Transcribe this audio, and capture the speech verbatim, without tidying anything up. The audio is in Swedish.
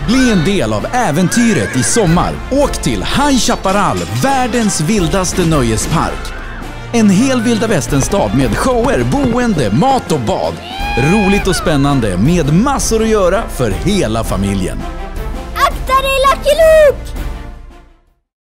Bli en del av äventyret i sommar. Åk till High Chaparral, världens vildaste nöjespark. En hel vilda västernstad med shower, boende, mat och bad. Roligt och spännande med massor att göra för hela familjen. Akta dig, Lucky Luke!